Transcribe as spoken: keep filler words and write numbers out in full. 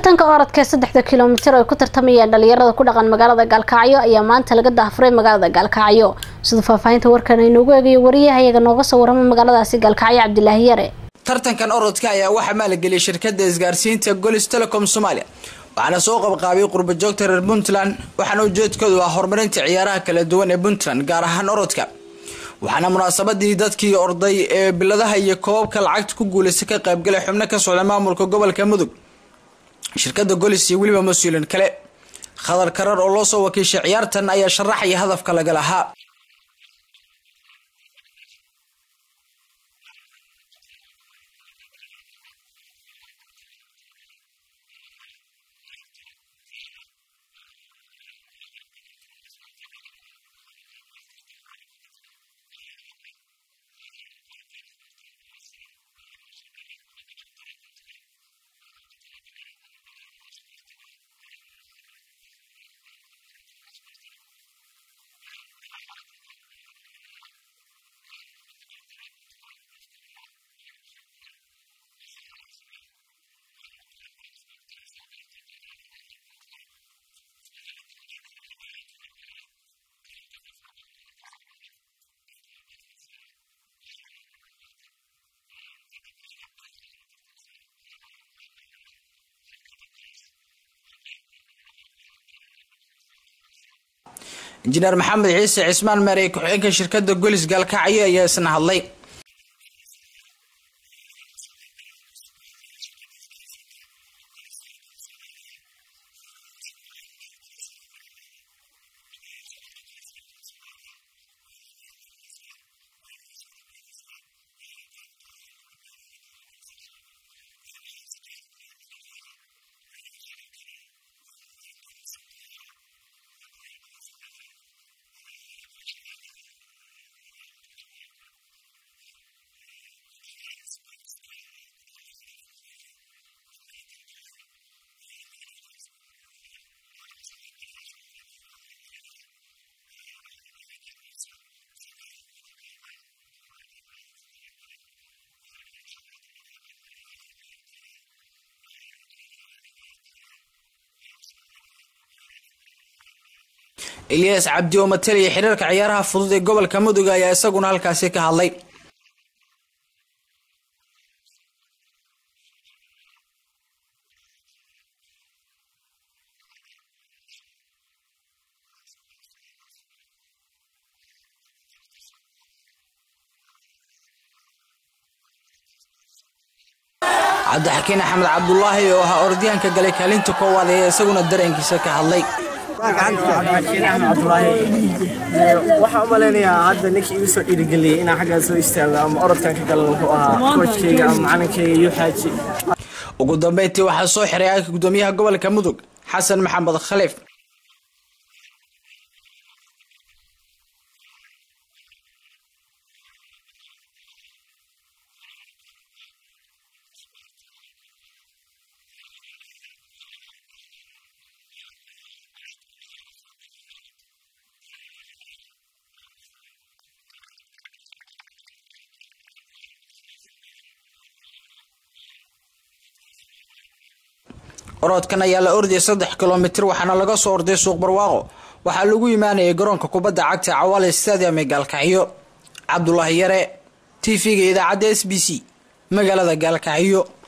tartanka orodka saddexda kiiloomitir oo ku tartamayaan dhalinyarada ku dhaqan magaalada Gaalkacyo ayaa maanta laga daahfuray magaalada Gaalkacyo sida faafahinta warkan ay noogu eegayo wariyahayaga nooga soo warama magaaladaasi Gaalkacyo Cabdilaahi Yare. tartankan orodka ayaa waxa maalgeliyay shirkadda isgaarsiinta Golis Telecom Soomaaliya waxaana soo qabqaabay qurbo joogta reer Puntland waxaana ujeedkoodu ah horumarinta ciyaaraha kala duwan ee Puntland gaar ahaan orodka waxaana munaasabadii dadkii orday ee biladaha iyo koobka lacagta ku guuleysay ka qayb galay xubno ka socda maamulka gobolka Mudug shirkadda Golis iyo waliba mas'uuliin kale khadar karar oo loo soo wakiishay ciyaartan ayaa sharaxay hadafka laga lahaa injineer Maxamed Ciise Cismaan Maray ku-xigeenka shirkadda Golis Gaalkacyo ayaa isna hadlay Ilyas Cabdi oo matalaya xiriirka ciyaaraha fudud ee gobolka Mudug ayaa isaguna halkaas ka hadlay Cabdi Xakiin Axmed Cabdullaahi oo ah ordiyaanka galay kaalinta koowaad ee isaguna dareenkiisa ka hadlay waxaan maleynayaa hadda ninkii igu soo dhiirigeliyay inaan xagga soo istaago ama orodkan ka galan wuxuu ahaa coachkayga ama macalinkayga Yuxaaji ugu dambeyntii waxa soo xiray gudoomiyaha gobolka Mudug Xasan Maxamed Khaliif orodkan ayaa la orday saddex kiiloomitir waxaana laga soo orday suuq barwaaqo waxa lagu iimaanayay garoonka kubadda cagta Cawaale Stadium ee Gaalkacyo Cabdulaahi Yare T V-ga idaacadda S B C magaalada Gaalkacyo.